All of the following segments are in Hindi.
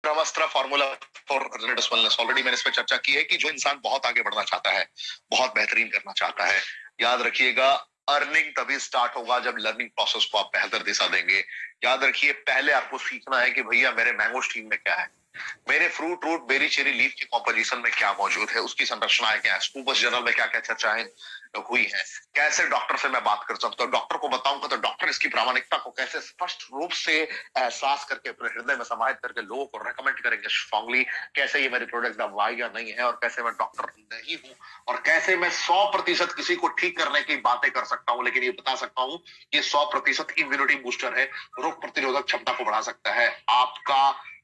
ब्रह्मास्त्र फॉर्मूला फॉर रेनेडिस वेलनेस, ऑलरेडी मैंने इस पर चर्चा की है कि जो इंसान बहुत आगे बढ़ना चाहता है, बहुत बेहतरीन करना चाहता है, याद रखिएगा अर्निंग तभी स्टार्ट होगा जब लर्निंग प्रोसेस को आप बेहतर दिशा देंगे। याद रखिए पहले आपको सीखना है कि भैया मेरे मैंगो स्ट्रीम में क्या है, मेरे fruit root berry cherry leaf की कॉम्पोजिशन में क्या मौजूद है, उसकी संरचनाएं क्या है, स्कूपस जर्नल में क्या क्या चर्चाएं हुई हैं, कैसे डॉक्टर से मैं बात कर सकता हूँ, डॉक्टर को बताऊंगा तो डॉक्टर इसकी प्रामाणिकता को कैसे स्पष्ट रूप से एहसास करके अपने हृदय में समाहित करके लोगों को रेकमेंड करेंगे स्ट्रांगली, कैसे ये मेरे प्रोडक्ट दवाई या नहीं है, और कैसे मैं डॉक्टर नहीं हूं, और कैसे मैं 100% किसी को ठीक करने की बातें कर सकता हूं, लेकिन ये बता सकता हूं ये 100% इम्यूनिटी बूस्टर है, रोग प्रतिरोधक क्षमता को बढ़ा सकता है, आपका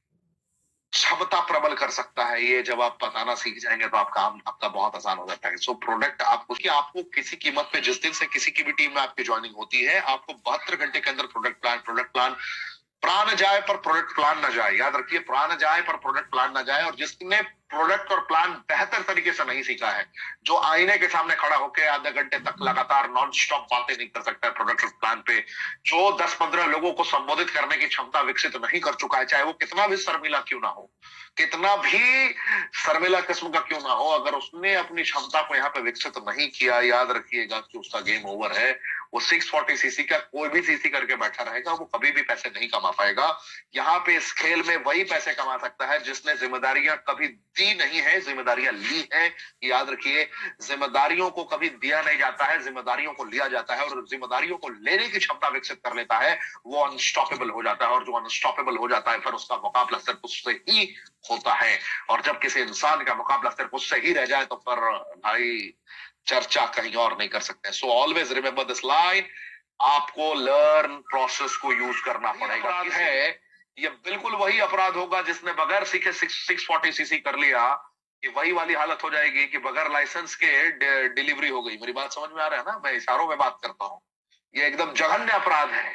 क्षमता प्रबल कर सकता है। ये जब आप बताना सीख जाएंगे तो आपका बहुत आसान हो जाता है। सो प्रोडक्ट आपको किसी कीमत पे जिस दिन से किसी की भी टीम में आपकी ज्वाइनिंग होती है, आपको 72 घंटे के अंदर प्रोडक्ट प्लान प्राण जाए पर प्रोडक्ट प्लान ना जाए। याद रखिए प्राण जाए पर प्रोडक्ट प्लान ना जाए। और जिसने प्रोडक्ट और प्लान बेहतर तरीके से नहीं सीखा है, जो आईने के सामने खड़ा होकर आधे घंटे तक लगातार नॉन स्टॉप बातें नहीं कर सकता है प्रोडक्ट और प्लान पे, जो 10-15 लोगों को संबोधित करने की क्षमता विकसित नहीं कर चुका है, चाहे वो कितना भी शर्मिला क्यों ना हो, कितना भी शर्मिला किस्म का क्यों ना हो, अगर उसने अपनी क्षमता को यहाँ पे विकसित नहीं किया, याद रखिएगा कि उसका गेम ओवर है। वो 640 सीसी का कोई भी सीसी करके बैठा रहेगा, वो कभी भी पैसे नहीं कमा पाएगा। यहाँ पे इस खेल में वही पैसे कमा सकता है जिसने जिम्मेदारियां कभी दी नहीं है, जिम्मेदारियां ली है। याद रखिए जिम्मेदारियों को कभी दिया नहीं जाता है, जिम्मेदारियों को लिया जाता है, और जिम्मेदारियों को लेने की क्षमता विकसित कर लेता है, वो अनस्टॉपेबल हो जाता है। और जो अनस्टॉपेबल हो जाता है फिर उसका मुकाबला सिर्फ उससे ही होता है। और जब किसी इंसान का मुकाबला सिर्फ उससे ही रह जाए तो फिर भाई चर्चा कहीं और नहीं कर सकते। So always remember this line, आपको लर्न प्रोसेस को यूज करना पड़ेगा। है ये बिल्कुल वही अपराध होगा जिसने बगैर सीखे 640 सीसी कर लिया, ये वही वाली हालत हो जाएगी कि बगैर लाइसेंस के डिलीवरी हो गई। मेरी बात समझ में आ रहा है ना? मैं इशारों में बात करता हूं। ये एकदम जघन्य अपराध है,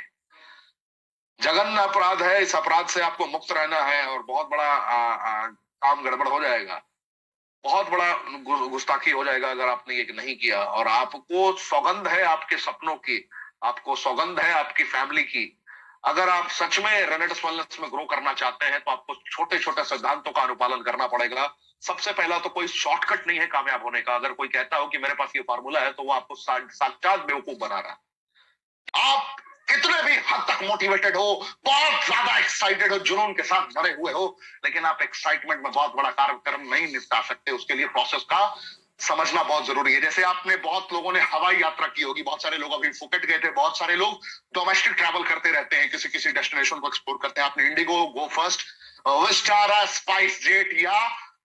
जघन्य अपराध है। इस अपराध से आपको मुक्त रहना है और बहुत बड़ा काम गड़बड़ हो जाएगा, बहुत बड़ा गुस्ताखी हो जाएगा अगर आपने ये नहीं किया। और आपको सौगंध है आपके सपनों की, आपको सौगंध है आपकी फैमिली की। अगर आप सच में रेनेडिस वेलनेस में ग्रो करना चाहते हैं तो आपको छोटे छोटे सिद्धांतों का अनुपालन करना पड़ेगा। सबसे पहला तो कोई शॉर्टकट नहीं है कामयाब होने का। अगर कोई कहता हो कि मेरे पास ये फार्मूला है तो वो आपको साक्षात बेवकूफ बना रहा है। आप कितने भी हद तक मोटिवेटेड हो, बहुत ज्यादा एक्साइटेड हो, जुनून के साथ भरे हुए हो, लेकिन आप एक्साइटमेंट में बहुत बड़ा कार्यक्रम नहीं निपटा सकते। उसके लिए प्रोसेस का समझना बहुत जरूरी है। जैसे आपने बहुत लोगों ने हवाई यात्रा की होगी, बहुत सारे लोग अभी फुकेट गए थे, बहुत सारे लोग डोमेस्टिक ट्रैवल करते रहते हैं, किसी किसी डेस्टिनेशन को एक्सप्लोर करते हैं। आपने इंडिगो, गो फर्स्ट, विस्टारा, स्पाइस जेट या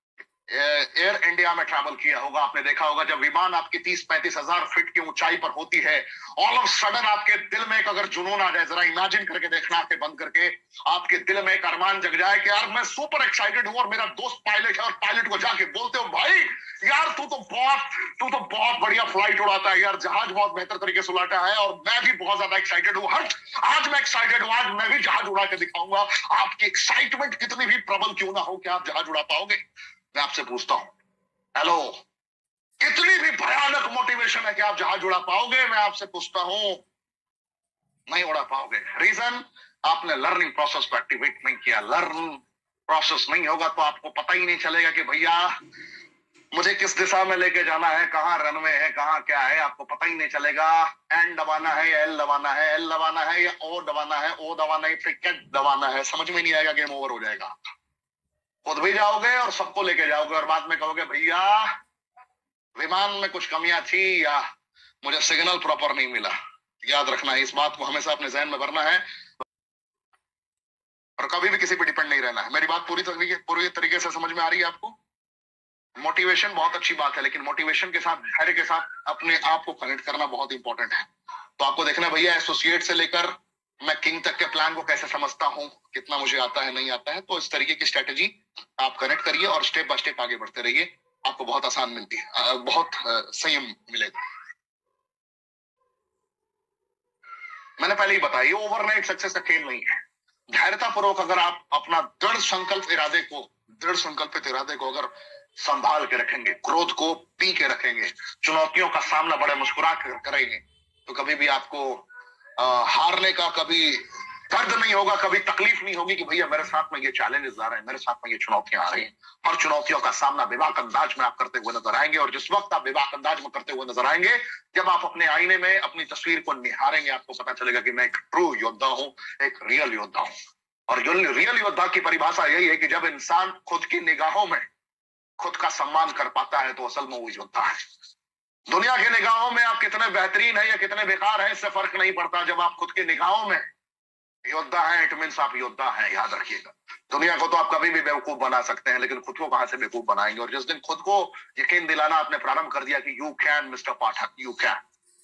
एयर इंडिया में ट्रैवल किया होगा। आपने देखा होगा जब विमान आपकी 30-35 हजार फीट की ऊंचाई पर होती है, ऑल ऑफ सडन आपके दिल में एक अगर जुनून आ जाए, जरा इमेजिन करके देखना, आंखें बंद करके, आपके दिल में एक अरमान जग जाए कि यार मैं सुपर एक्साइटेड हूं और मेरा दोस्त पायलट है, और पायलट को जाके बोलते हो भाई यार तू तो बहुत बढ़िया फ्लाइट उड़ाता है यार, जहाज बहुत बेहतर तरीके से उड़ाता है, और मैं भी बहुत ज्यादा एक्साइटेड हूं, हट आज मैं एक्साइटेड हूं, आज मैं भी जहाज उड़ा के दिखाऊंगा। आपकी एक्साइटमेंट कितनी भी प्रबल क्यों ना हो, क्या आप जहाज उड़ा पाओगे? मैं आपसे पूछता हूं, हेलो, कितनी भी भयानक मोटिवेशन है कि आप जहाज उड़ा पाओगे? मैं आपसे पूछता हूं, नहीं उड़ा पाओगे। रीजन, आपने लर्निंग प्रोसेस को एक्टिवेट नहीं किया। लर्न प्रोसेस नहीं होगा तो आपको पता ही नहीं चलेगा कि भैया मुझे किस दिशा में लेके जाना है, कहां रनवे है, कहां क्या है, आपको पता ही नहीं चलेगा। एन दबाना है या एल दबाना है, एल दबाना है या ओ दबाना है, ओ दबाना है फिर क्या दबाना है, समझ में नहीं आएगा, गेम ओवर हो जाएगा। खुद भी जाओगे और सबको लेके जाओगे और बाद में कहोगे भैया विमान में कुछ कमियां थी या मुझे सिग्नल प्रॉपर नहीं मिला। याद रखना है, इस बात को हमेशा अपने जहन में भरना है और कभी भी किसी पे डिपेंड नहीं रहना है। मेरी बात पूरी तरीके से समझ में आ रही है आपको? मोटिवेशन बहुत अच्छी बात है, लेकिन मोटिवेशन के साथ धैर्य के साथ अपने आप को कनेक्ट करना बहुत इंपॉर्टेंट है। तो आपको देखना भैया एसोसिएट से लेकर मैं किंग तक के प्लान को कैसे समझता हूं, कितना मुझे आता है नहीं आता है। तो इस तरीके की स्ट्रेटेजी आप कनेक्ट करिए और स्टेप बाय स्टेप आगे बढ़ते रहिए, आपको बहुत आसान मिलती है, बहुत संयम मिलेगा। मैंने पहले ही बताया ये ओवरनाइट सक्सेस का खेल नहीं है। धैर्यतापूर्वक अगर आप अपना दृढ़ संकल्पित इरादे को अगर संभाल के रखेंगे, क्रोध को पी के रखेंगे, चुनौतियों का सामना बड़े मुस्कुरा कर करेंगे, तो कभी भी आपको हारने का कभी दर्द नहीं होगा, कभी तकलीफ नहीं होगी कि भैया मेरे साथ में ये चैलेंजेस आ रहे हैं, मेरे साथ में ये चुनौतियां आ रही हैं। हर चुनौतियों का सामना बेबाक अंदाज में आप करते हुए नजर आएंगे, और जिस वक्त आप बेबाक अंदाज में करते हुए नजर आएंगे, जब आप अपने आईने में अपनी तस्वीर को निहारेंगे, आपको पता चलेगा कि मैं एक ट्रू योद्धा हूं, एक रियल योद्धा हूं। और रियल योद्धा की परिभाषा यही है कि जब इंसान खुद की निगाहों में खुद का सम्मान कर पाता है तो असल में वो योद्धा है। दुनिया की निगाहों में आप कितने बेहतरीन हैं या कितने बेकार हैं, इससे फर्क नहीं पड़ता। जब आप खुद की निगाहों में योद्धा हैं, इट मीन्स आप योद्धा हैं, याद रखिएगा। दुनिया को तो आप कभी भी बेवकूफ बना सकते हैं, लेकिन खुद को कहां से बेवकूफ बनाएंगे। और जिस दिन खुद को यकीन दिलाना आपने प्रारंभ कर दिया कि you can mister Pathak, you can,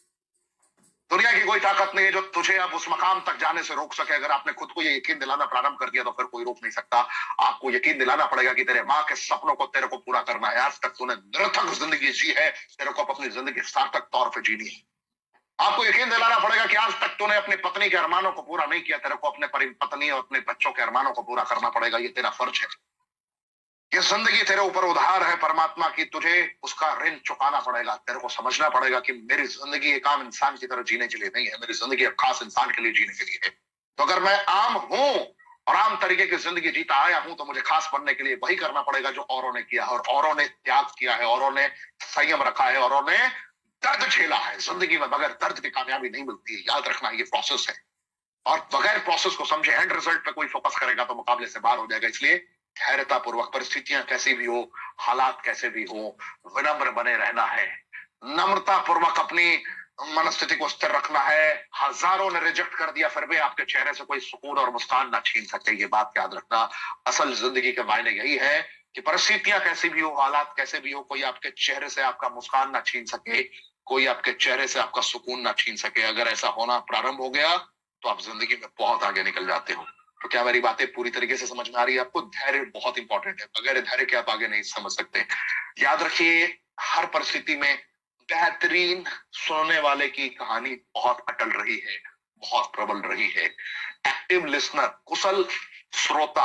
दुनिया की कोई ताकत नहीं है जो तुझे अब उस मकाम तक जाने से रोक सके। अगर आपने खुद को ये यकीन दिलाना प्रारंभ कर दिया तो फिर कोई रोक नहीं सकता। आपको यकीन दिलाना पड़ेगा कि तेरे माँ के सपनों को तेरे को पूरा करना है। आज तक तूने निरर्थक जिंदगी जी है, तेरे को अपनी जिंदगी सार्थक तौर पर जीनी है। आपको यकीन दिलाना पड़ेगा कि आज तक तूने अपनी पत्नी के अरमानों को पूरा नहीं किया, तेरे को अपने पत्नी और अपने बच्चों के अरमानों को पूरा करना पड़ेगा। ये तेरा फर्ज है। ये जिंदगी तेरे ऊपर उधार है परमात्मा की, तुझे उसका ऋण चुकाना पड़ेगा। तेरे को समझना पड़ेगा कि मेरी जिंदगी एक आम इंसान की तरह जीने के लिए नहीं है, मेरी जिंदगी एक खास इंसान के लिए जीने के लिए है। तो अगर मैं आम हूं और आम तरीके की जिंदगी जीता आया हूं, तो मुझे खास बनने के लिए वही करना पड़ेगा जो औरों ने किया है। और औरों ने त्याग किया है, औरों ने संयम रखा है, औरों ने दर्द झेला है। जिंदगी में बगैर दर्द की कामयाबी नहीं मिलती है, याद रखना। ये प्रोसेस है, और बगैर प्रोसेस को समझे एंड रिजल्ट पे कोई फोकस करेगा तो मुकाबले से बाहर हो जाएगा। इसलिए धैर्यता पूर्वक, परिस्थितियां कैसी भी हो, हालात कैसे भी हो, विनम्र बने रहना है। नम्रता पूर्वक अपनी मनस्थिति को स्थिर रखना है। हजारों ने रिजेक्ट कर दिया, फिर भी आपके चेहरे से कोई सुकून और मुस्कान ना छीन सके, ये बात याद रखना। असल जिंदगी के मायने यही है कि परिस्थितियां कैसी भी हो, हालात कैसे भी हो, कोई आपके चेहरे से आपका मुस्कान ना छीन सके, कोई आपके चेहरे से आपका सुकून ना छीन सके। अगर ऐसा होना प्रारंभ हो गया तो आप जिंदगी में बहुत आगे निकल जाते हो। तो क्या मेरी बातें पूरी तरीके से समझ में आ रही है आपको? धैर्य बहुत इंपॉर्टेंट है, बगैर धैर्य के आप आगे नहीं समझ सकते। याद रखिए, हर परिस्थिति में बेहतरीन सुनने वाले की कहानी बहुत अटल रही है, बहुत प्रबल रही है। एक्टिव लिसनर, कुशल श्रोता,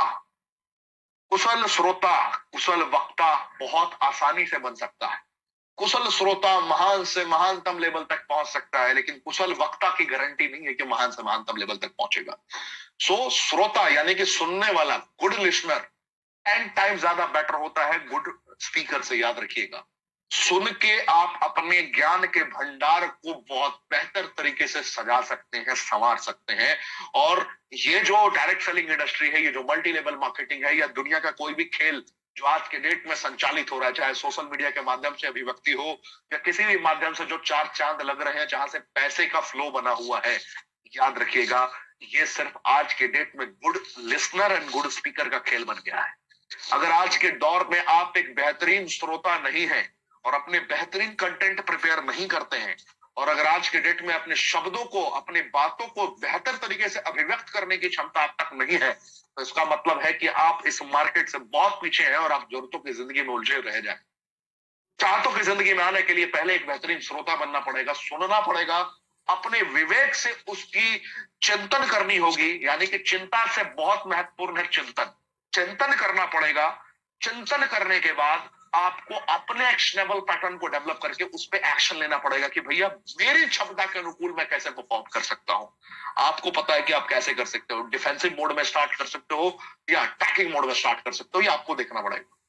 कुशल वक्ता बहुत आसानी से बन सकता है। कुशल श्रोता महान से महानतम लेवल तक पहुंच सकता है, लेकिन कुशल वक्ता की गारंटी नहीं है कि महान से महानतम लेवल तक पहुंचेगा। सो श्रोता यानी कि सुनने वाला, गुड लिसनर 10 टाइम ज्यादा बेटर होता है गुड स्पीकर से, याद रखिएगा। सुन के आप अपने ज्ञान के भंडार को बहुत बेहतर तरीके से सजा सकते हैं, संवार सकते हैं। और ये जो डायरेक्ट सेलिंग इंडस्ट्री है, ये जो मल्टी लेवल मार्केटिंग है, या दुनिया का कोई भी खेल जो आज के डेट में संचालित हो रहा है, चाहे सोशल मीडिया के माध्यम से अभिव्यक्ति हो या किसी भी माध्यम से जो चार चांद लग रहे हैं, जहां से पैसे का फ्लो बना हुआ है, याद रखिएगा ये सिर्फ आज के डेट में good listener and good speaker का खेल बन गया है। अगर आज के दौर में आप एक बेहतरीन श्रोता नहीं है और अपने बेहतरीन कंटेंट प्रिपेयर नहीं करते हैं, और अगर आज के डेट में अपने शब्दों को, अपने बातों को बेहतर तरीके से अभिव्यक्त करने की क्षमता आप तक नहीं है, तो इसका मतलब है कि आप इस मार्केट से बहुत पीछे हैं और आप जरूरतों की जिंदगी में उलझे रह जाए। चाहतों की जिंदगी में आने के लिए पहले एक बेहतरीन श्रोता बनना पड़ेगा, सुनना पड़ेगा, अपने विवेक से उसकी चिंतन करनी होगी। यानी कि चिंता से बहुत महत्वपूर्ण है चिंतन। चिंतन करना पड़ेगा। चिंतन करने के बाद आपको अपने एक्शनेबल पैटर्न को डेवलप करके उस पर एक्शन लेना पड़ेगा कि भैया मेरी क्षमता के अनुकूल मैं कैसे परफॉर्म कर सकता हूं। आपको पता है कि आप कैसे कर सकते हो, डिफेंसिव मोड में स्टार्ट कर सकते हो या अटैकिंग मोड में स्टार्ट कर सकते हो, ये आपको देखना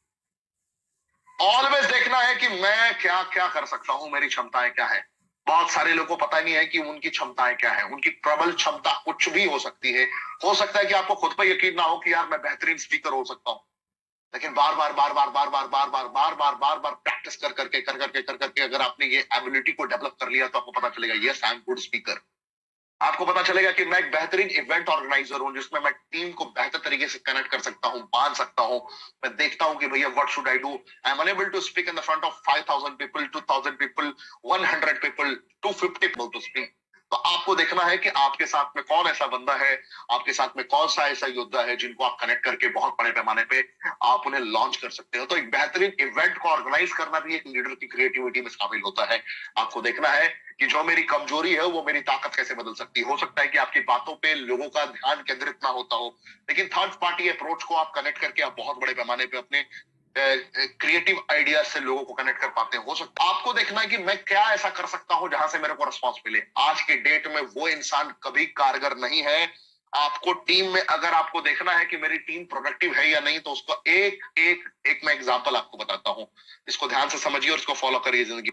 पड़ेगा। ऑलवेज देखना है कि मैं क्या क्या कर सकता हूं, मेरी क्षमताएं क्या है। बहुत सारे लोगों को पता नहीं है कि उनकी क्षमताएं क्या है। उनकी प्रबल क्षमता कुछ भी हो सकती है। हो सकता है कि आपको खुद पर यकीन ना हो कि यार मैं बेहतरीन स्पीकर हो सकता हूं, लेकिन बार बार प्रैक्टिस कर करके अगर आपने ये एबिलिटी को डेवलप कर लिया तो आपको पता चलेगा yes I am good speaker. आपको पता चलेगा कि मैं एक बेहतरीन इवेंट ऑर्गेनाइजर हूं, जिसमें मैं टीम को बेहतर तरीके से कनेक्ट कर सकता हूं, बांध सकता हूं। मैं देखता हूं कि भैया what should I do, I am unable to speak in the front of 5000 people, 2000 people, 100 people, 250 people to speak. तो आपको देखना है कि आपके साथ में कौन ऐसा बंदा है, आपके साथ में कौन सा ऐसा योद्धा है जिनको आप कनेक्ट करके बहुत बड़े पैमाने पे आप उन्हें लॉन्च कर सकते हो। तो एक बेहतरीन इवेंट को ऑर्गेनाइज करना भी एक लीडर की क्रिएटिविटी में शामिल होता है। आपको देखना है कि जो मेरी कमजोरी है वो मेरी ताकत कैसे बदल सकती है। हो सकता है कि आपकी बातों पे लोगों का ध्यान केंद्रित ना होता हो, लेकिन थर्ड पार्टी अप्रोच को आप कनेक्ट करके आप बहुत बड़े पैमाने पे अपने क्रिएटिव आइडिया से लोगों को कनेक्ट कर पाते हैं। हो सकता है आपको देखना है कि मैं क्या ऐसा कर सकता हूं जहां से मेरे को रिस्पॉन्स मिले। आज के डेट में वो इंसान कभी कारगर नहीं है आपको टीम में अगर आपको देखना है कि मेरी टीम प्रोडक्टिव है या नहीं, तो उसको एक एक एक मैं एग्जांपल आपको बताता हूं, इसको ध्यान से समझिए और इसको फॉलो करिए जिंदगी।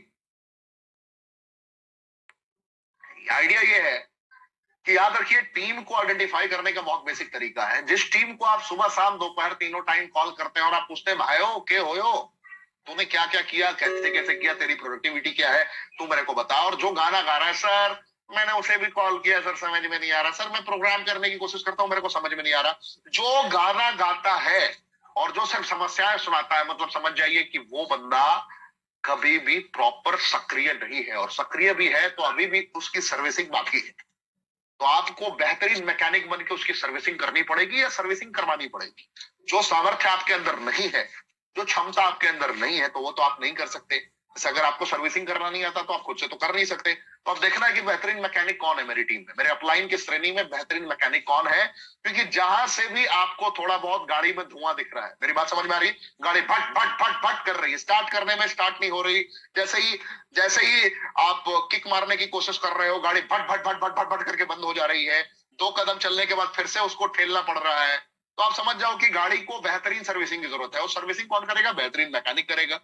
आइडिया ये है कि याद रखिए, टीम को आइडेंटिफाई करने का बहुत बेसिक तरीका है। जिस टीम को आप सुबह शाम दोपहर तीनों टाइम कॉल करते हैं और आप पूछते हैं भाइयों के होयो, तूने क्या क्या किया, कैसे कैसे किया, तेरी प्रोडक्टिविटी क्या है, तू मेरे को बता। और जो गाना गा रहा है, सर मैंने उसे भी कॉल किया सर, समझ में नहीं आ रहा, सर मैं प्रोग्राम करने की कोशिश करता हूं, मेरे को समझ में नहीं आ रहा। जो गाना गाता है और जो सिर्फ समस्याएं सुनाता है, मतलब समझ जाइए कि वो बंदा कभी भी प्रॉपर सक्रिय नहीं है, और सक्रिय भी है तो अभी भी उसकी सर्विसिंग बाकी है। तो आपको बेहतरीन मैकेनिक बन के उसकी सर्विसिंग करनी पड़ेगी या सर्विसिंग करवानी पड़ेगी। जो सामर्थ्य आपके अंदर नहीं है, जो क्षमता आपके अंदर नहीं है, तो वो तो आप नहीं कर सकते। जैसे अगर आपको सर्विसिंग करना नहीं आता तो आप खुद से तो कर नहीं सकते। तो अब देखना है कि बेहतरीन मैकेनिक कौन है मेरी टीम में, मेरे अपलाइन की श्रेणी में बेहतरीन मैकेनिक कौन है। क्योंकि जहां से भी आपको थोड़ा बहुत गाड़ी में धुआं दिख रहा है, मेरी बात समझ में आ रही है, गाड़ी भट भट भट भट कर रही है, स्टार्ट करने में स्टार्ट नहीं हो रही, जैसे ही आप किक मारने की कोशिश कर रहे हो, गाड़ी भट भट भट भट भट भट करके बंद हो जा रही है, 2 कदम चलने के बाद फिर से उसको ठेलना पड़ रहा है, तो आप समझ जाओ कि गाड़ी को बेहतरीन सर्विसिंग की जरूरत है। और सर्विसिंग कौन करेगा? बेहतरीन मैकेनिक करेगा।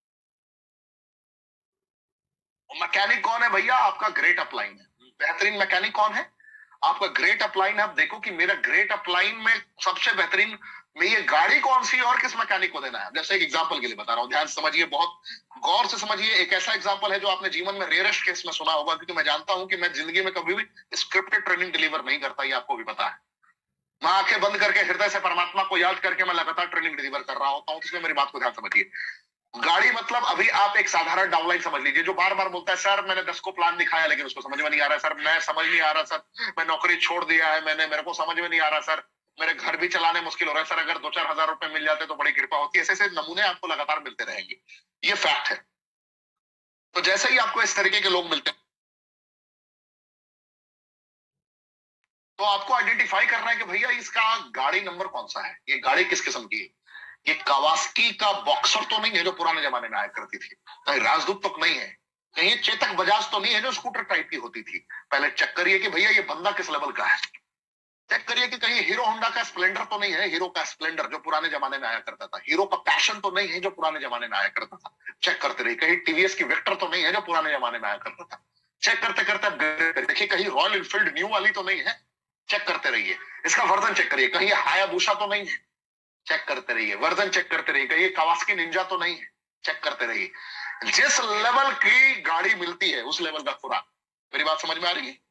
मैकेनिक कौन है भैया? आपका ग्रेट अपलाइन है। बेहतरीन मैकेनिक कौन है? आपका ग्रेट अपलाइन। आप देखो कि मेरा ग्रेट अपलाइन में सबसे बेहतरीन में ये गाड़ी कौन सी है और किस मैकेनिक को देना है। जैसे एक एग्जांपल के लिए बता रहा हूं, ध्यान से समझिए, बहुत गौर से समझिए। एक ऐसा एग्जांपल है जो आपने जीवन में रेयरेस्ट केस में सुना होगा, क्योंकि मैं जानता हूं कि मैं जिंदगी में कभी भी स्क्रिप्टेड ट्रेनिंग डिलीवर नहीं करता, ये आपको भी पता है। मैं आंखें बंद करके हृदय से परमात्मा को याद करके मैं लगातार ट्रेनिंग डिलीवर कर रहा होता हूं। इसलिए मेरी बात को ध्यान समझिए। गाड़ी मतलब अभी आप एक साधारण डाउनलाइन समझ लीजिए, जो बार बार बोलता है सर मैंने 10 को प्लान दिखाया लेकिन उसको समझ में नहीं आ रहा है, सर मैं समझ नहीं आ रहा, सर मैं नौकरी छोड़ दिया है मैंने, मेरे को समझ में नहीं आ रहा, सर मेरे घर भी चलाने मुश्किल हो रहा है, सर अगर 2-4 हजार रुपए मिल जाते तो बड़ी कृपा होती है। ऐसे ऐसे नमूने आपको लगातार मिलते रहेंगे, ये फैक्ट है। तो जैसे ही आपको इस तरीके के लोग मिलते हैं, तो आपको आइडेंटिफाई करना है कि भैया इसका गाड़ी नंबर कौन सा है, ये गाड़ी किस किस्म की है। ये कवास्की का बॉक्सर तो नहीं है जो पुराने जमाने में आया करती थी, कहीं राजदूत तो नहीं है, कहीं चेतक बजाज तो नहीं है जो स्कूटर टाइप की होती थी। पहले चेक करिए कि भैया ये बंदा किस लेवल का है। चेक करिए कि कहीं हीरो होंडा का स्प्लेंडर तो नहीं है, हीरो का स्प्लेंडर जो पुराने जमाने में आया करता था। हीरो का पैशन तो नहीं है जो पुराने जमाने में आया करता था। चेक करते रहिए। कहीं टीवीएस की विक्टर तो नहीं है जो पुराने जमाने में आया करता था। चेक करते करते देखिए कहीं रॉयल इनफील्ड न्यू वाली तो नहीं है। चेक करते रहिए। इसका वर्जन चेक करिए, कहीं हायाबुसा तो नहीं है। चेक करते रहिए, वर्जन चेक करते रहिए, कहीं कावासाकी निंजा तो नहीं है। चेक करते रहिए। जिस लेवल की गाड़ी मिलती है उस लेवल का खुराक। मेरी बात समझ में आ रही है?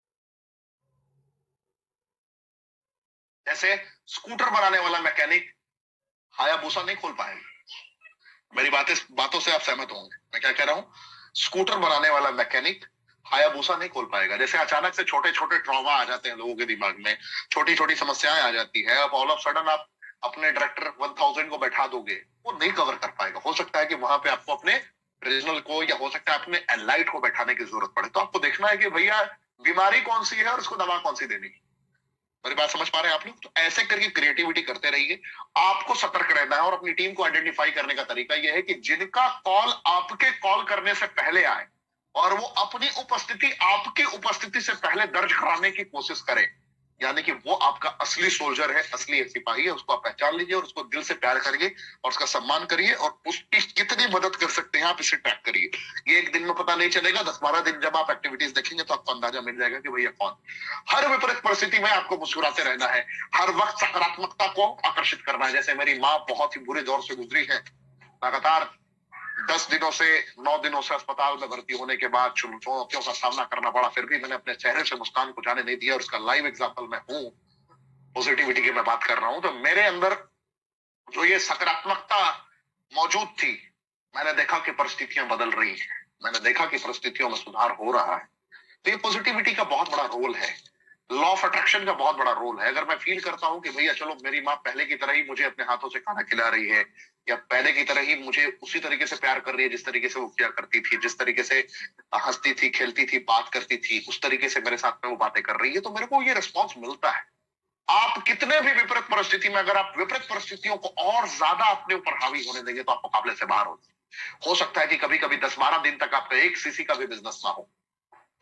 जैसे स्कूटर बनाने वाला मैकेनिक हायाबुसा नहीं खोल पाएगा। मेरी बातों से आप सहमत होंगे मैं क्या कह रहा हूं। स्कूटर बनाने वाला मैकेनिक हायाबुसा नहीं खोल पाएगा। जैसे अचानक से छोटे छोटे ट्रॉमा आ जाते हैं लोगों के दिमाग में, छोटी छोटी समस्याएं आ जाती है, अब ऑल ऑफ सडन आप अपने डायरेक्टर 1000 को बैठा दोगे, वो नहीं कवर कर पाएगा। हो सकता है कि वहां पे आपको अपने रीजनल को या हो सकता है अपने एलाइट को बैठाने की जरूरत पड़े। तो आपको देखना है कि भैया बीमारी कौन सी है और उसको दवा कौन सी देनी है। मेरी बात समझ पा रहे हैं आप लोग? तो ऐसे करके क्रिएटिविटी करते रहिए। आपको सतर्क रहना है और अपनी टीम को आइडेंटिफाई करने का तरीका यह है कि जिनका कॉल आपके कॉल करने से पहले आए और वो अपनी उपस्थिति आपकी उपस्थिति से पहले दर्ज कराने की कोशिश करे, यानी कि वो आपका असली सोल्जर है, असली सिपाही है, उसको आप पहचान लीजिए और उसको दिल से प्यार करिए और उसका सम्मान करिए और उसकी कितनी मदद कर सकते हैं आप इसे ट्रैक करिए। ये एक दिन में पता नहीं चलेगा, 10-12 दिन जब आप एक्टिविटीज देखेंगे तो आपको अंदाजा मिल जाएगा कि भैया कौन। हर विपरीत परिस्थिति में आपको मुस्कुराते रहना है, हर वक्त सकारात्मकता को आकर्षित करना है। जैसे मेरी माँ बहुत ही बुरे दौर से गुजरी है, लगातार 10 दिनों से 9 दिनों से अस्पताल में भर्ती होने के बाद चुनौतियों का सामना करना पड़ा, फिर भी मैंने अपने चेहरे से मुस्कान को जाने नहीं दिया और उसका लाइव एग्जांपल मैं हूं। पॉजिटिविटी की मैं बात कर रहा हूं, तो मेरे अंदर जो ये सकारात्मकता मौजूद थी, मैंने देखा कि परिस्थितियां बदल रही हैं, मैंने देखा कि परिस्थितियों में सुधार हो रहा है। तो ये पॉजिटिविटी का बहुत बड़ा रोल है, लॉ ऑफ अट्रैक्शन का बहुत बड़ा रोल है। अगर मैं फील करता हूं कि भैया चलो मेरी माँ पहले की तरह ही मुझे अपने हाथों से खाना खिला रही है, या पहले की तरह ही मुझे उसी तरीके से प्यार कर रही है जिस तरीके से वो किया करती थी, जिस तरीके से हंसती थी, खेलती थी, बात करती थी, उस तरीके से मेरे साथ में वो बातें कर रही है, तो मेरे को ये रिस्पॉन्स मिलता है। आप कितने भी विपरीत परिस्थिति में, अगर आप विपरीत परिस्थितियों को और ज्यादा अपने ऊपर हावी होने देंगे तो आप मुकाबले से बाहर हो सकता है कि कभी कभी 10-12 दिन तक आपका एक सीसी का भी बिजनेस ना हो,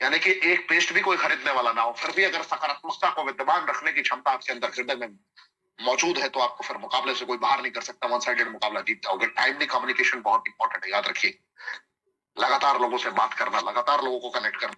यानी कि एक पेस्ट भी कोई खरीदने वाला ना हो, फिर भी अगर सकारात्मकता को विद्यमान रखने की क्षमता आपके अंदर हृदय में मौजूद है, तो आपको फिर मुकाबले से कोई बाहर नहीं कर सकता, वन साइडेड मुकाबला जीत जाओगे। टाइमली कम्युनिकेशन बहुत इंपॉर्टेंट है, याद रखिए। लगातार लोगों से बात करना, लगातार लोगों को कनेक्ट करना,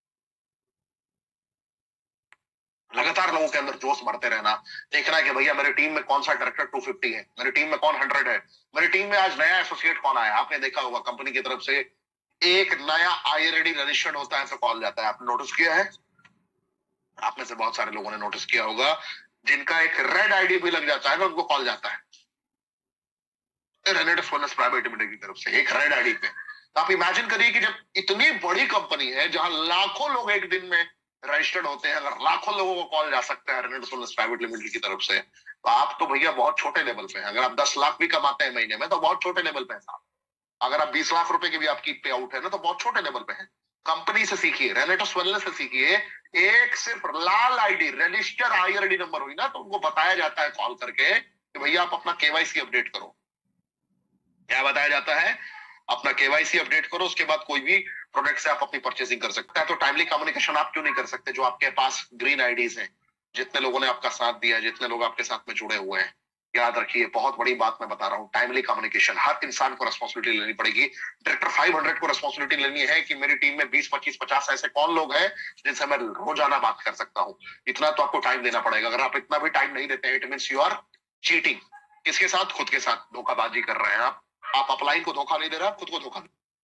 लगातार लोगों के अंदर जोश बढ़ते रहना, देखना है कि भैया मेरी टीम में कौन सा डायरेक्टर 250 है, मेरी टीम में कौन 100 है, मेरी टीम में आज नया एसोसिएट कौन आया। आपने देखा होगा कंपनी की तरफ से एक नया आईआरडी रजिस्टर्ड होता है तो कॉल जाता है, आपने नोटिस किया है? आप में से बहुत सारे लोगों ने नोटिस किया होगा, जिनका एक रेड आईडी भी लग जाता है ना, उनको कॉल जाता है रेनेडिस वेलनेस प्राइवेट लिमिटेड की तरफ से एक रेड आईडी पे। तो आप इमेजिन करिए कि जब इतनी बड़ी कंपनी है जहां लाखों लोग एक दिन में रजिस्टर्ड होते हैं, अगर लाखों लोगों को कॉल जा सकता है रेनेडिस वेलनेस प्राइवेट लिमिटेड की तरफ से, तो आप तो भैया बहुत छोटे लेवल पे हैं। अगर आप 10 लाख भी कमाते हैं महीने में तो बहुत छोटे लेवल पे है साहब। अगर आप 20 लाख रुपए की भी आपकी पे आउट है ना, तो बहुत छोटे लेवल पे है। कंपनी से सीखिए, रेनेडिस वेलनेस से सीखिए। एक सिर्फ लाल आईडी रजिस्टर आईआरडी नंबर हुई ना, तो उनको बताया जाता है कॉल करके कि भैया आप अपना केवाईसी अपडेट करो। क्या बताया जाता है? अपना केवाईसी अपडेट करो, उसके बाद कोई भी प्रोडक्ट से आप अपनी परचेसिंग कर सकते हैं। तो टाइमली कम्युनिकेशन आप क्यों नहीं कर सकते? जो आपके पास ग्रीन आईडीज हैं, जितने लोगों ने आपका साथ दिया, जितने लोग आपके साथ में जुड़े हुए हैं, याद रखिए, बहुत बड़ी बात मैं बता रहा हूं, टाइमली कम्युनिकेशन। हर इंसान को रेस्पॉन्सिबिलिटी लेनी पड़ेगी। डायरेक्टर 500 को रेस्पॉन्सिबिलिटी लेनी है कि मेरी टीम में 20, 25, 50 ऐसे कौन लोग हैं जिनसे मैं रोजाना बात कर सकता हूं। इतना तो आपको टाइम देना पड़ेगा। अगर आप इतना भी टाइम नहीं देते हैं, it means you are cheating. किसके साथ? खुद के साथ धोखाबाजी कर रहे हैं आप। आप अपलाइन को धोखा नहीं दे रहे, आप खुद को धोखा।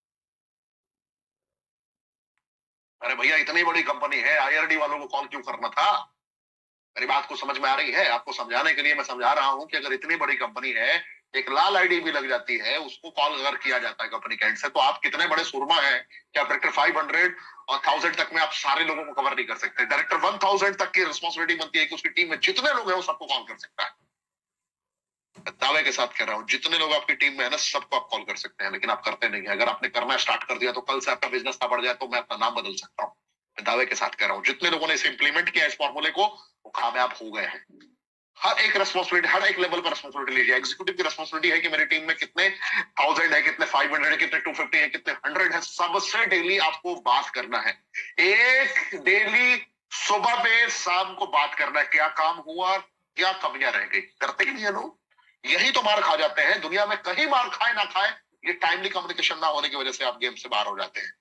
अरे भैया इतनी बड़ी कंपनी है, आईआरडी वालों को कॉल क्यों करना था? मेरी बात को समझ में आ रही है? आपको समझाने के लिए मैं समझा रहा हूं कि अगर इतनी बड़ी कंपनी है, एक लाल आईडी भी लग जाती है, उसको कॉल अगर किया जाता है कंपनी के एंड से, तो आप कितने बड़े सुरमा हैं कि आप डायरेक्टर 500 और 1000 तक में आप सारे लोगों को कवर नहीं कर सकते। डायरेक्टर 1000 तक की रिस्पॉन्सिबिलिटी बनती है कि उसकी टीम में जितने लोग हैं वो सबको कॉल कर सकता है। दावे के साथ कह रहा हूं, जितने लोग आपकी टीम में है ना, सबको आप कॉल कर सकते हैं, लेकिन आप करते नहीं है। अगर आपने करना स्टार्ट कर दिया तो कल से आपका बिजनेस ना बढ़ जाए तो मैं अपना नाम बदल सकता हूं। मैं दावे के साथ कह रहा हूं, जितने लोगों ने इसे इंप्लीमेंट किया इस फॉर्मूले को, वो कामयाब हो गए हैं। हर एक रेस्पॉन्सिबिलिटी, हर एक लेवल पर रेस्पॉन्सिबिलिटी लीजिए। एग्जीक्यूटिव की रेस्पॉन्सिबिलिटी है कि मेरी टीम में कितने 1000 है, कितने 500 है, कितने 250 है, कितने 100 है, सबसे डेली आपको बात करना है। एक डेली सुबह पे शाम को बात करना है, क्या काम हुआ, क्या कमियां रह गई। करते ही नहीं है लोग, यही तो मार खा जाते हैं। दुनिया में कहीं मार खाए ना खाए, ये टाइमली कम्युनिकेशन ना होने की वजह से आप गेम से बाहर हो जाते हैं।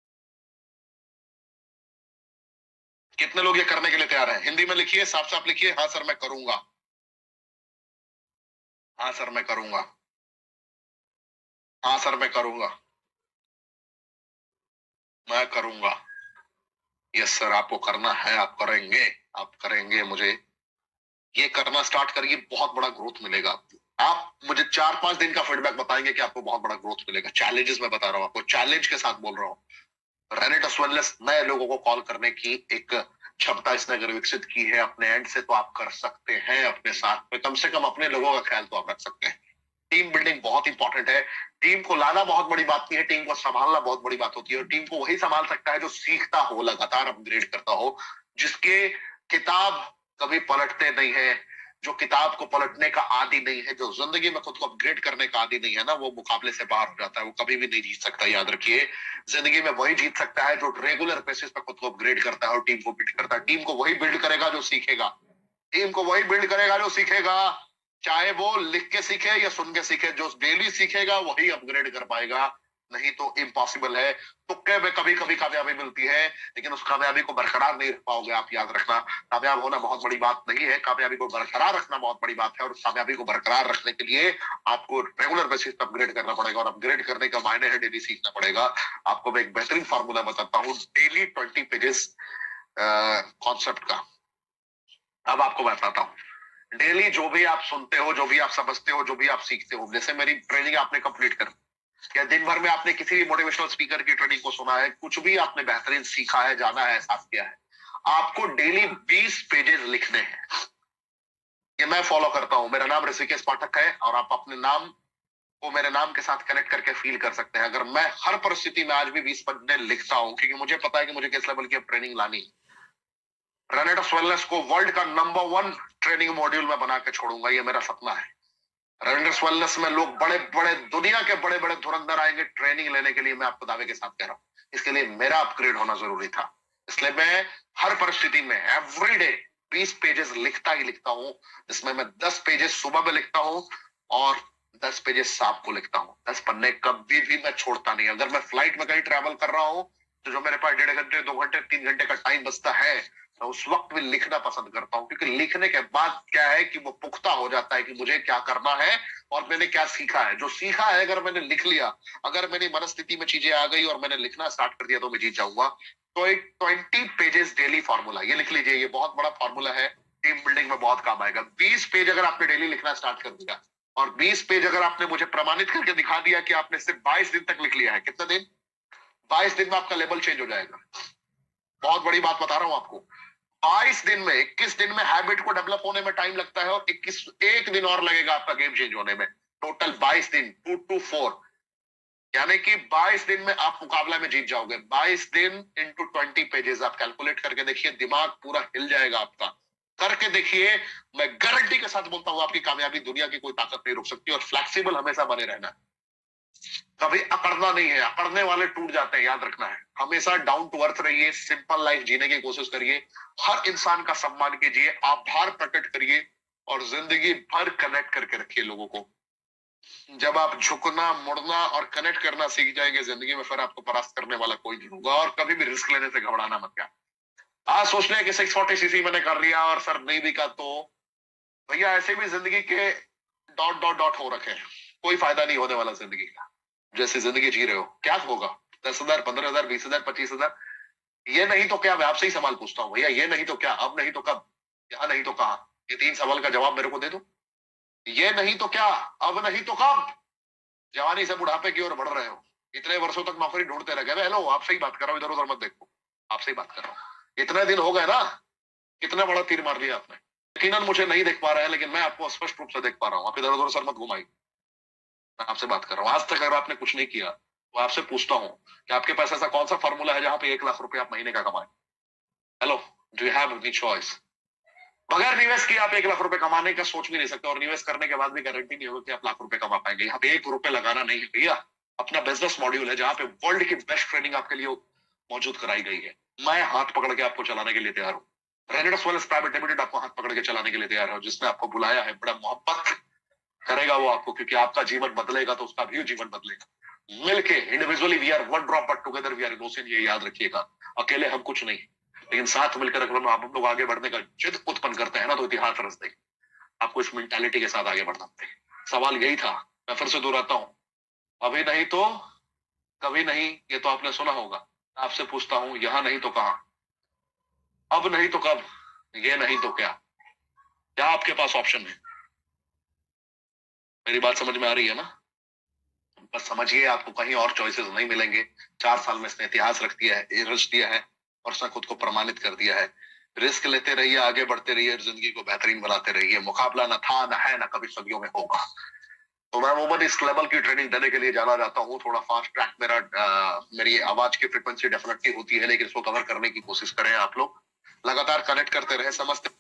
कितने लोग ये करने के लिए तैयार हैं? हिंदी में लिखिए, साफ साफ लिखिए, हाँ सर मैं करूंगा, हाँ सर मैं करूंगा, हाँ सर मैं करूंगा, मैं करूंगा। यस सर, आपको करना है, आप करेंगे, आप करेंगे। मुझे ये करना स्टार्ट करिए, बहुत बड़ा ग्रोथ मिलेगा आपको। आप मुझे 4-5 दिन का फीडबैक बताएंगे कि आपको बहुत बड़ा ग्रोथ मिलेगा। चैलेंजेस मैं बता रहा हूं आपको, चैलेंज के साथ बोल रहा हूं। रेनेडिस वेलनेस नए लोगों को कॉल करने की एक क्षमता इसने अगर विकसित की है अपने एंड से, तो आप कर सकते हैं अपने साथ में। कम से कम अपने लोगों का ख्याल तो आप रख सकते हैं। टीम बिल्डिंग बहुत इंपॉर्टेंट है। टीम को लाना बहुत बड़ी बात नहीं है, टीम को संभालना बहुत बड़ी बात होती है। और टीम को वही संभाल सकता है जो सीखता हो, लगातार अपग्रेड करता हो, जिसके किताब कभी पलटते नहीं है, जो किताब को पलटने का आदी नहीं है, जो जिंदगी में खुद को अपग्रेड करने का आदी नहीं है ना, वो मुकाबले से बाहर हो जाता है। वो कभी भी नहीं जीत सकता। याद रखिए, जिंदगी में वही जीत सकता है जो रेगुलर बेसिस पर खुद को अपग्रेड करता है और टीम को बिल्ड करता है। टीम को वही बिल्ड करेगा जो सीखेगा, टीम को वही बिल्ड करेगा जो सीखेगा। चाहे वो लिख के सीखे या सुन के सीखे, जो डेली सीखेगा वही अपग्रेड कर पाएगा, नहीं तो इम्पॉसिबल है। तुक्के में कभी कभी कामयाबी मिलती है, लेकिन उस कामयाबी को बरकरार नहीं रख पाओगे आप। याद रखना, कामयाब होना बहुत बड़ी बात नहीं है, कामयाबी को बरकरार रखना बहुत बड़ी बात है। और उस कामयाबी को बरकरार रखने के लिए आपको रेगुलर बेसिस पर अपग्रेड करना पड़ेगा, और अपग्रेड करने का मायने है डेली सीखना पड़ेगा। आपको मैं एक बेहतरीन फार्मूला बताता हूँ, डेली 20 पेजेस कॉन्सेप्ट का। अब आपको बताता हूँ, डेली जो भी आप सुनते हो, जो भी आप समझते हो, जो भी आप सीखते हो, जैसे मेरी ट्रेनिंग आपने कंप्लीट कर, या दिन भर में आपने किसी भी मोटिवेशनल स्पीकर की ट्रेनिंग को सुना है, कुछ भी आपने बेहतरीन सीखा है, जाना है, एहसास किया है, आपको डेली 20 पेजेस लिखने हैं। ये मैं फॉलो करता हूं। मेरा नाम ऋषिकेश पाठक है, और आप अपने नाम को मेरे नाम के साथ कनेक्ट करके फील कर सकते हैं। अगर मैं हर परिस्थिति में आज भी 20 पन्ने लिखता हूं, क्योंकि मुझे पता है कि मुझे किस लेवल की ट्रेनिंग लानी है। रेनेडिस वेलनेस को वर्ल्ड का नंबर 1 ट्रेनिंग मॉड्यूल में बना के छोड़ूंगा, ये मेरा सपना है। रेनेडिस वेलनेस में लोग बड़े बड़े, दुनिया के बड़े बड़े धुरंधर आएंगे ट्रेनिंग लेने के लिए, मैं आपको दावे के साथ कह रहा हूं। इसके लिए मेरा अपग्रेड होना जरूरी था। इसलिए मैं हर परिस्थिति में एवरीडे 20 पेजेस लिखता ही लिखता हूं, जिसमें मैं 10 पेजेस सुबह में लिखता हूं और 10 पेजेस शाम को लिखता हूं। 10 पन्ने कभी भी मैं छोड़ता नहीं। अगर मैं फ्लाइट में कहीं ट्रैवल कर रहा हूं तो जो मेरे पास 1.5 घंटे 2 घंटे 3 घंटे का टाइम बचता है, मैं उस वक्त भी लिखना पसंद करता हूं, क्योंकि लिखने के बाद क्या है कि वो पुख्ता हो जाता है कि मुझे क्या करना है और मैंने क्या सीखा है। जो सीखा है अगर मैंने लिख लिया, अगर मेरी मनस्थिति में चीजें आ गई और मैंने लिखना स्टार्ट कर दिया तो मैं जीत जाऊंगा। तो एक 20 पेजेस डेली फॉर्मूला, ये लिख लीजिए, ये बहुत बड़ा फॉर्मूला है, टीम बिल्डिंग में बहुत काम आएगा। 20 पेज अगर आपने डेली लिखना स्टार्ट कर दिया और 20 पेज अगर आपने मुझे प्रमाणित करके दिखा दिया कि आपने सिर्फ 22 दिन तक लिख लिया है, कितने दिन? 22 दिन में आपका लेवल चेंज हो जाएगा। बहुत बड़ी बात बता रहा हूं आपको। 22 दिन में, 21 दिन में हैबिट को डेवलप होने में टाइम लगता है और 21 एक दिन और लगेगा आपका गेम चेंज होने में। टोटल 22 दिन, 2 to 4, यानी कि 22 दिन में आप मुकाबला में जीत जाओगे। 22 दिन इंटू 20 पेजेस आप कैलकुलेट करके देखिए, दिमाग पूरा हिल जाएगा आपका। करके देखिए, मैं गारंटी के साथ बोलता हूं आपकी कामयाबी दुनिया की कोई ताकत नहीं रोक सकती। और फ्लेक्सिबल हमेशा बने रहना, कभी अकड़ना नहीं है। अकड़ने वाले टूट जाते हैं, याद रखना है। हमेशा डाउन टू अर्थ रहिए, सिंपल लाइफ जीने की कोशिश करिए, हर इंसान का सम्मान कीजिए, आभार प्रकट करिए और जिंदगी भर कनेक्ट करके रखिए लोगों को। जब आप झुकना, मुड़ना और कनेक्ट करना सीख जाएंगे जिंदगी में, फिर आपको परास्त करने वाला कोई नहीं होगा। और कभी भी रिस्क लेने से घबराना मत। क्या आज सोच रहे हैं कि 640 सीसी मैंने कर लिया और सर नहीं बिका, तो भैया ऐसे भी जिंदगी के डॉट डॉट डॉट हो रखे हैं, कोई फायदा नहीं होने वाला जिंदगी का। जैसे जिंदगी जी रहे हो, क्या होगा? 10,000, 15,000, 20,000, 25,000, ये नहीं तो क्या? मैं आपसे ही सवाल पूछता हूँ भैया, ये नहीं तो क्या? अब नहीं तो कब? यहाँ नहीं तो कहाँ? ये 3 सवाल का जवाब मेरे को दे दो। ये नहीं तो क्या, अब नहीं तो कब? जवानी से बुढ़ापे की ओर बढ़ रहे हो, इतने वर्षों तक नौकरी ढूंढते रह गए। हेलो, आपसे ही बात कर रहा हूँ, इधर उधर मत देखो, आपसे ही बात कर रहा हूँ। इतने दिन हो गए ना, कितना बड़ा तीर मार लिया आपने। यकीनन मुझे नहीं देख पा रहे हैं, लेकिन मैं आपको स्पष्ट रूप से देख पा रहा हूँ। आप इधर उधर सर मत घुमाइए, मैं आपसे बात कर रहा हूँ। आज तक अगर आपने कुछ नहीं किया तो आपसे पूछता हूँ कि आपके पास ऐसा कौन सा फॉर्मूला है जहां पे 1 लाख रुपए आप महीने का कमाए? Hello, do you have any choice? बगैर निवेश किए आप 1 लाख रुपए कमाने का सोच भी नहीं सकते, और निवेश करने के बाद भी गारंटी नहीं होगी कि आप लाख रुपए कमा पाएंगे। यहाँ पे 1 रुपए लगाना नहीं है भैया। अपना बिजनेस मॉड्यूल है जहां पे वर्ल्ड की बेस्ट ट्रेनिंग आपके लिए मौजूद कराई गई है। मैं हाथ पकड़ के आपको चलाने के लिए तैयार हूँ। रेनेडस वेल्थ प्राइवेट लिमिटेड आपको हाथ पकड़ के चलाने के लिए तैयार है। जिसने आपको बुलाया है, बड़ा मोहब्बत करेगा वो आपको, क्योंकि आपका जीवन बदलेगा तो उसका भी जीवन बदलेगा। मिलके, individually we are one drop but together we are innocent, ये याद रखिएगा। अकेले हम कुछ नहीं, लेकिन साथ मिलकर अगर हम लोग आगे बढ़ने का जिद उत्पन्न करते हैं ना, तो इतिहास रच देगा। आपको इस मेंटालिटी के साथ आगे बढ़ना पड़ेगा। सवाल यही था, मैं फिर से दोहराता हूं, अभी नहीं तो कभी नहीं, ये तो आपने सुना होगा। आपसे पूछता हूं, यहां नहीं तो कहां? अब नहीं तो कब? ये नहीं तो क्या? क्या आपके पास ऑप्शन है? मेरी बात समझ में आ रही है ना? बस समझिए, आपको कहीं और चॉइसेस नहीं मिलेंगे। 4 साल में इसने इतिहास रख दिया है, रच दिया है और उसने खुद को प्रमाणित कर दिया है। रिस्क लेते रहिए, आगे बढ़ते रहिए, जिंदगी को बेहतरीन बनाते रहिए। मुकाबला न था, न है, न कभी सदियों में होगा। तो मैं अमूमन इस लेवल की ट्रेनिंग देने के लिए जाना चाहता हूँ। थोड़ा फास्ट ट्रैक मेरी आवाज की फ्रिक्वेंसी डेफिनेटली होती है, लेकिन इसको कवर करने की कोशिश करें आप लोग। लगातार कनेक्ट करते रहे, समझते